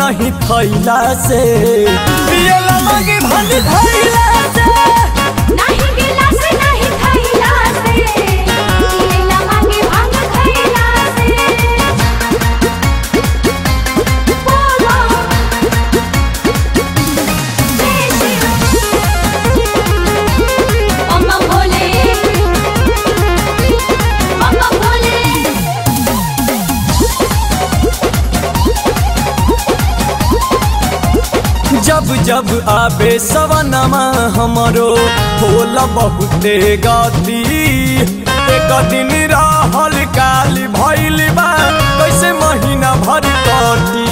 नहीं थैला से पियला मांगे भांग थैला से नहीं गिलास नहीं थैला से पियला मांगे भांग थैला से बोलो अम्मा भोले अम्मा भोले। जब जब आबे सवनमा हमरो होला बहुते गति एक दिन रहल काली भइल बा कैसे महीना भर कटी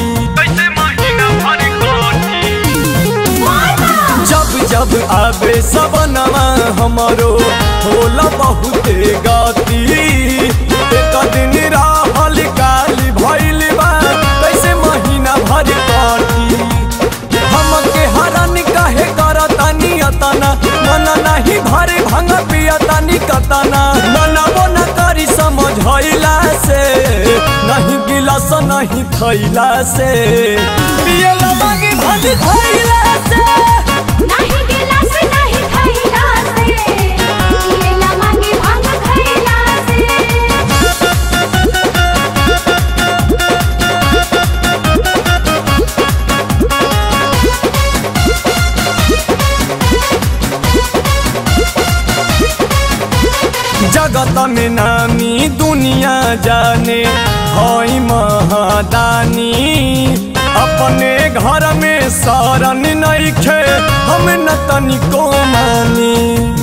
जब जब आबे सवनमा हमरो होला बहुते गति एक दिन रहल काली भइल बा कैसे महीना भर कटी हमके हरान काहे करतानी अतना मन नहीं भरे भांग पियतानी कतना मनबो न करी समझैला से नहीं गिलास नहीं थैला से पियला मांगे भांग थैला से नहीं गिलास नहीं थैला से पियला मांगे भांग थैला से। जगत में नामी दुनिया जाने हई महादानी अपने घर में शरण नइखे हम न तनिको मानी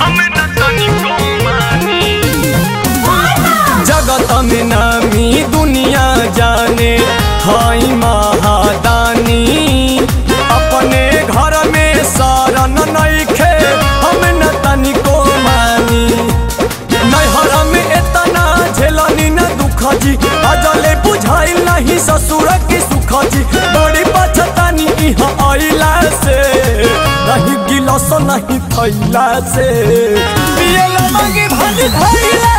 जगत में नामी दुनिया जाने हई महादानी अपने घर में शरण नइखे हम न तनिको मानी नैहर में एतना झेलनी न दुख जी अजले बुझाइल नहीं ससुर की सुख जी बड़ी पछतानी इहाँ आइला से नहीं गिलास नहीं थैला से पियला मांगे भांग थैला